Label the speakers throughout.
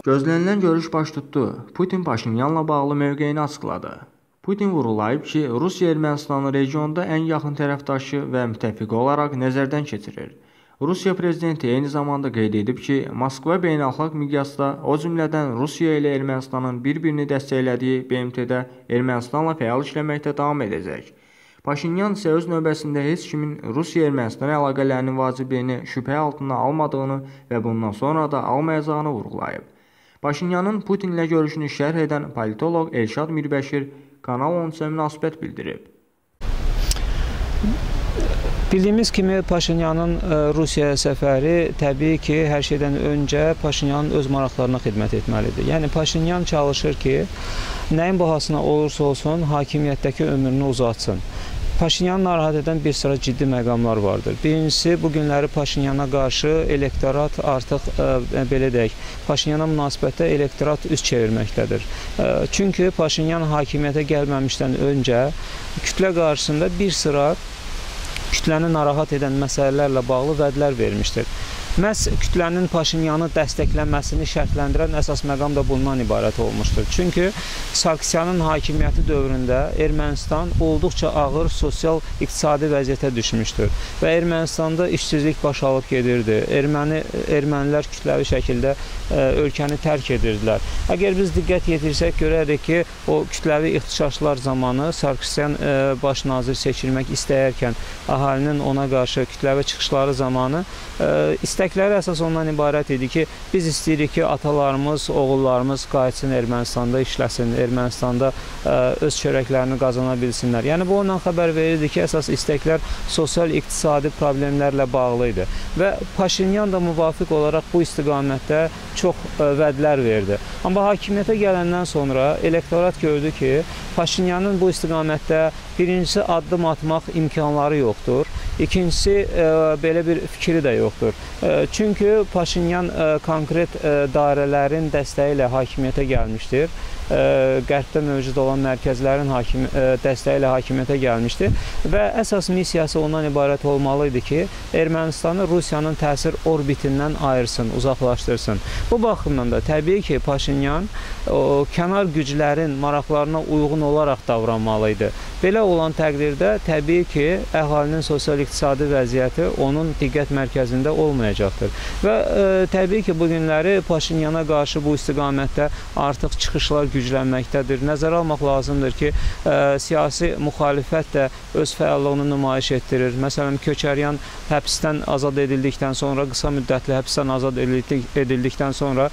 Speaker 1: Gözlənilən görüş baş tutdu. Putin Paşinyanla bağlı mövqeyini açıqladı. Putin vurğulayıb ki, Rusiya Ermənistanı regionda ən yaxın tərəfdaşı və müttəfiqi olaraq nəzərdən keçirir. Rusiya prezidenti eyni zamanda qeyd edib ki, Moskva beynəlxalq miqyasda, o cümlədən Rusiya ilə Ermənistanın bir-birini dəstəklədiyi BMT-də Ermənistanla fəal işləməkdə davam edəcək. Paşinyan isə öz növbəsində heç kimin Rusiya-Ermənistan əlaqələrinin vacibliyini şübhə altına almadığını və bundan sonra da almayacağını vurğulayıb. Paşinyanın Putinlə görüşünü şərh edən politoloq Elşad Mirbəşir Kanal 13-ə münasibət bildirib.
Speaker 2: Bildiyimiz kimi Paşinyanın Rusiyaya səfəri təbii ki, hər şeydən öncə Paşinyanın öz maraqlarına xidmət etməlidir. Yəni Paşinyan çalışır ki, nəyin bahasına olursa olsun hakimiyyətdəki ömrünü uzatsın. Paşinyanı narahat edən bir sıra ciddi məqamlar vardır. Birincisi, bu günləri Paşinyana qarşı elektorat artıq, belə deyək, Paşinyana münasibətdə elektorat üz çevirməkdədir. Çünki Paşinyan hakimiyyətə gəlməmişdən öncə kütlə qarşısında bir sıra kütləni narahat edən məsələlərlə bağlı vədlər vermişdir. Məhz kütlənin Paşinyanı dəstəklənməsini şərtləndirən əsas məqam da bundan ibarət olmuşdur. Çünki Sarkisyanın hakimiyyəti dövründə Ermənistan olduqca ağır sosial-iqtisadi vəziyyətə düşmüşdür və Ermənistanda işsizlik baş alıb gedirdi. Ermənilər kütləvi şəkildə ölkəni tərk edirdilər. Əgər biz diqqət yetirsək, görərik ki, o kütləvi ixtişaşlar zamanı Sarkisyan baş nazir seçilmək istəyərkən əhalinin ona qarşı kütləvi çıxışları zamanı İstəkləri əsas ondan ibarət idi ki, biz istəyirik ki, atalarımız, oğullarımız qayıtsın Ermənistanda işləsin, Ermənistanda öz çörəklərini qazana bilsinlər. Yəni, bu ondan xəbər verirdi ki, əsas istəklər sosial-iqtisadi problemlərlə bağlı idi. Və Paşinyan da müvafiq olaraq bu istiqamətdə çox vədlər verdi. Amma hakimiyyətə gələndən sonra elektorat gördü ki, Paşinyanın bu istiqamətdə birincisi addım atmaq imkanları yoxdur, ikincisi belə bir fikri də yoxdur. Çünki Paşinyan konkret dairələrin dəstəyi ilə hakimiyyətə gəlmişdir. Qərbdə mövcud olan mərkəzlərin dəstəyi ilə hakimiyyətə gəlmişdir və əsas missiyası ondan ibarət olmalı idi ki, Ermənistanı Rusiyanın təsir orbitindən ayırsın, uzaqlaşdırsın. Bu baxımdan da təbii ki, Paşinyan kənar güclərin maraqlarına uyğun olaraq davranmalı idi. Belə olan təqdirdə təbii ki, əhalinin sosial-iqtisadi vəziyyəti onun diqqət mərkəzində olmayacaqdır. Və təbii ki, bu günləri Paşinyana qarşı bu istiqamətdə artıq çıxışlar güclənməkdədir. Nəzərə almaq lazımdır ki, siyasi müxalifət də öz fəallığını nümayiş etdirir. Məsələn, Köçəryan həbsdən azad edildikdən sonra, qısa müddətli həbsdən azad edildikdən sonra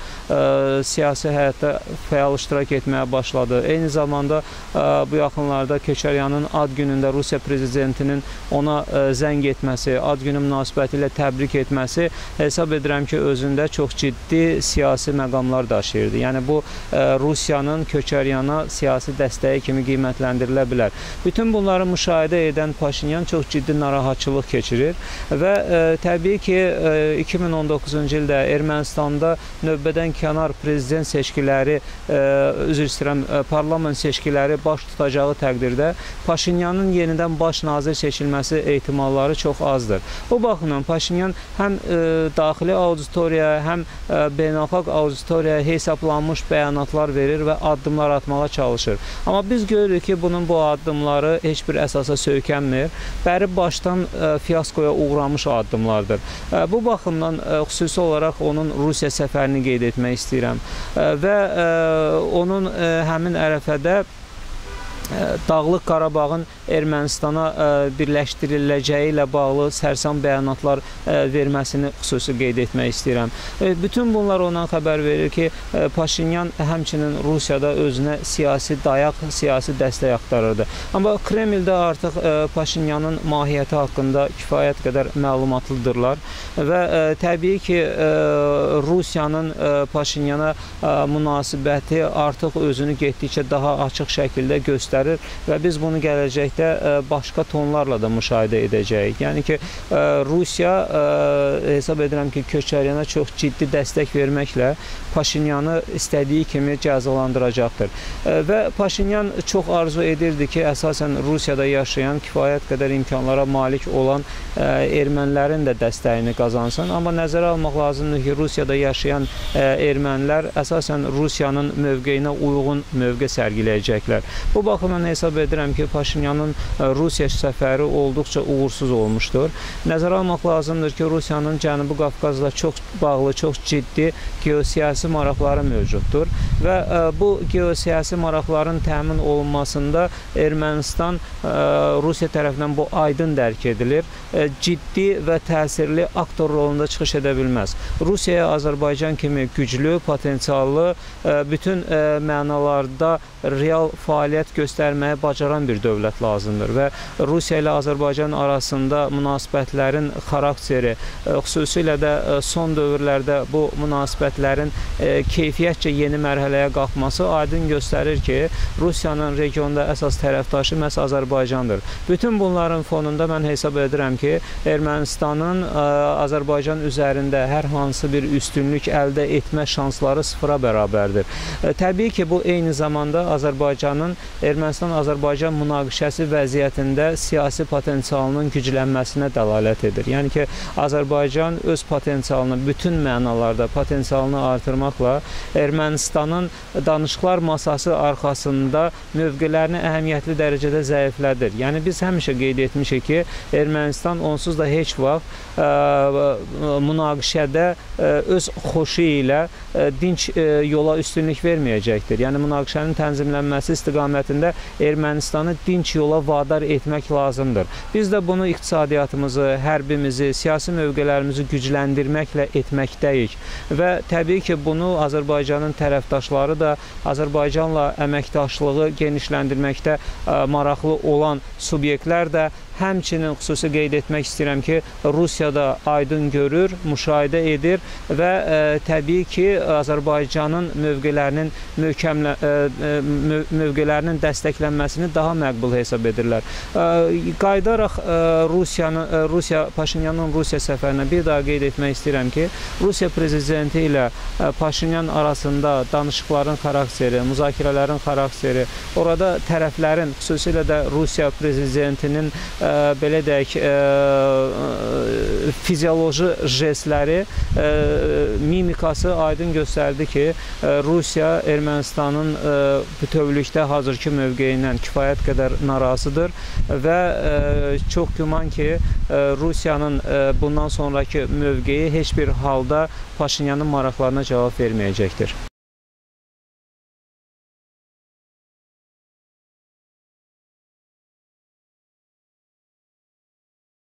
Speaker 2: siyasi həyatda fəal iştirak etməyə başladı. Eyni zamanda bu yaxınlarda Köçəryanın ad günündə Rusiya prezidentinin ona zəng etməsi, ad günü münasibəti ilə təbrik etməsi hesab edirəm ki, özündə çox ciddi siyasi məqamlar daşıyırdı. Yəni, bu Rusiyanın Köçəryana siyasi dəstəyi kimi qiymətləndirilə bilər. Bütün bunları müşahidə edən Paşinyan çox ciddi narahatçılıq keçirir və təbii ki, 2019-cu ildə Ermənistanda növbədən kənar prezident seçkiləri, üzr istəyirəm, parlament seçkiləri baş tutacağı təqdirdə Paşinyanın yenidən baş nazir seçilməsi ehtimalları çox azdır. Bu baxımdan Paşinyan həm daxili auditoriyaya, həm beynəlxalq auditoriyaya hesablanmış bəyanatlar verir və addımlar atmağa çalışır. Amma biz görürük ki, bunun bu addımları heç bir əsasa söykənmir. Bəri başdan fiyaskoya uğramış addımlardır. Bu baxımdan xüsusi olaraq onun Rusiya səfərini qeyd etmək istəyirəm və onun həmin ərəfədə Dağlıq Qarabağın Ermənistana birləşdiriləcəyi ilə bağlı sərsam bəyanatlar verməsini xüsusi qeyd etmək istəyirəm. Bütün bunlar ondan xəbər verir ki, Paşinyan həmçinin Rusiyada özünə siyasi dayaq, siyasi dəstək axtarırdı. Amma Kremldə artıq Paşinyanın mahiyyəti haqqında kifayət qədər məlumatlıdırlar və təbii ki, Rusiyanın Paşinyana münasibəti artıq özünü getdikcə daha açıq şəkildə göstərir. göstərir və biz bunu gələcəkdə başqa tonlarla da müşahidə edəcəyik. Yəni ki, Rusiya hesab edirəm ki, Köçəryana çox ciddi dəstək verməklə Paşinyanı istədiyi kimi cəzalandıracaqdır. Və Paşinyan çox arzu edirdi ki, əsasən Rusiyada yaşayan kifayət qədər imkanlara malik olan ermənilərin də dəstəyini qazansın. Amma nəzərə almaq lazımdır ki, Rusiyada yaşayan ermənilər əsasən Rusiyanın mövqeyinə uyğun mövqe sərgiləyəcəklər. Bu baxımdan hesab edirəm ki, Paşinyanın Rusiya səfəri olduqca uğursuz olmuşdur. Nəzərə almaq lazımdır ki, Rusiyanın Cənubi Qafqazla çox bağlı, çox ciddi geosiyasi maraqları mövcuddur və bu geosiyasi maraqların təmin olunmasında Ermənistan Rusiya tərəfindən bu aydın dərk edilir. Ciddi və təsirli aktor rolunda çıxış edə bilməz. Rusiyaya Azərbaycan kimi güclü, potensiallı, bütün mənalarda real fəaliyyət göstərməyə bacaran bir dövlət lazımdır və Rusiya ilə Azərbaycan arasında münasibətlərin xarakteri, xüsusilə də son dövrlərdə bu münasibətlərin keyfiyyətcə yeni mərhələyə qalxması aydın göstərir ki, Rusiyanın regionda əsas tərəfdaşı məhz Azərbaycandır. Bütün bunların fonunda mən hesab edirəm ki, Ermənistanın Azərbaycan üzərində hər hansı bir üstünlük əldə etmə şansları sıfıra bərabərdir. Təbii ki, bu eyni zamanda Azərbaycanın Ermənistan-Azərbaycan münaqişəsi vəziyyətində siyasi potensialının güclənməsinə dəlalət edir. Yəni ki, Azərbaycan öz potensialını, bütün mənalarda potensialını artırmaqla Ermənistanın danışıqlar masası arxasında mövqelərini əhəmiyyətli dərəcədə zəiflədir. Yəni biz həmişə qeyd etmişik ki, Ermənistan onsuz da heç vaxt münaqişədə öz xoşu ilə dinc yola üstünlük verməyəcəkdir. Yəni münaqişənin tənzimlənməsi istiqamətində Ermənistanı dinc yola vadar etmək lazımdır. Biz də bunu iqtisadiyyatımızı, hərbimizi, siyasi mövqelərimizi gücləndirməklə etməkdəyik və təbii ki, bunu Azərbaycanın tərəfdaşları da Azərbaycanla əməkdaşlığı genişləndirməkdə maraqlı olan subyektlər də həmçinin xüsusi qeyd etmək istəyirəm ki, Rusiya da aydın görür, müşahidə edir və təbii ki, Azərbaycanın mövqelərinin dəstəklənməsini daha məqbul hesab edirlər. Qayıdaraq Paşinyanın Rusiya səfərinə bir daha qeyd etmək istəyirəm ki, Rusiya prezidenti ilə Paşinyan arasında danışıqların xarakteri, müzakirələrin xarakteri, orada tərəflərin, xüsusilə də Rusiya prezidentinin belə deyək, fizioloji jestləri, mimikası aydın göstərdi ki, Rusiya Ermənistanın bütövlükdə hazırki mövqeyindən kifayət qədər narazıdır və çox güman ki, Rusiyanın bundan sonraki mövqeyi heç bir halda Paşinyanın maraqlarına cavab verməyəcəkdir.